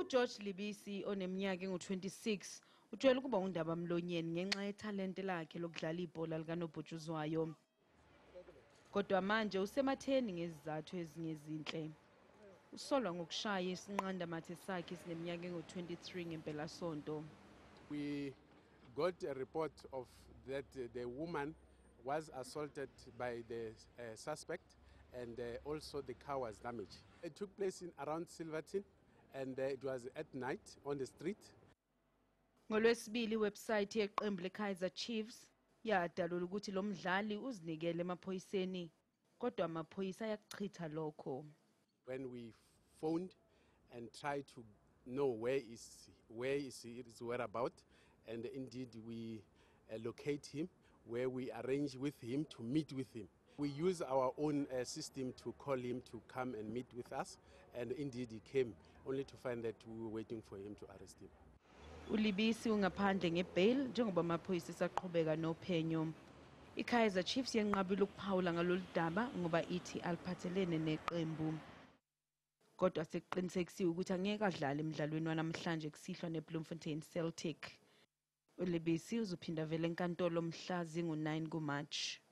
uGeorge Lebese oneminyaka engu-26 ujwayele ukuba undaba mlonyeni ngenxa yethalente lakhe lokudlala ibhola likanobhutshuzwayo. Kodwa manje usematheni ngezizathu ezinye ezinhle. Usolwa ngokushaya isinqandamathe sakhe esineminyaka engu-23 ngempelasonto. We got a report of that the woman was assaulted by the suspect, and also the car was damaged. It took place in around Silverton, and it was at night on the street. ngoLwesibili iwebsite yeqembu leKaizer Chiefs yadalula ukuthi Lomdlali uzinikele emaphoyiseni, kodwa amaphoyisa ayakuchitha lokho. When we phoned and tried to know where is his whereabouts, and indeed we locate him, where we arrange with him to meet with him. We use our own system to call him to come and meet with us, and indeed he came, only to find that we were waiting for him to arrest him. uLebese ungaphandle ngebheyili njengoba amaphoyisa esaqhubeka nophenyo. iKaizer Chiefs yenqabile ukuphawula ngalolu daba ngoba ithi aliphathelene neqembu. Kodwa sekuqinisekisiwe ukuthi angeke adlale emdlalweni wanamhlanje kusihlwa neBloemfontein Celtic. uLebese uzophinda vele enkantolo mhla zingu-9 kuMarch.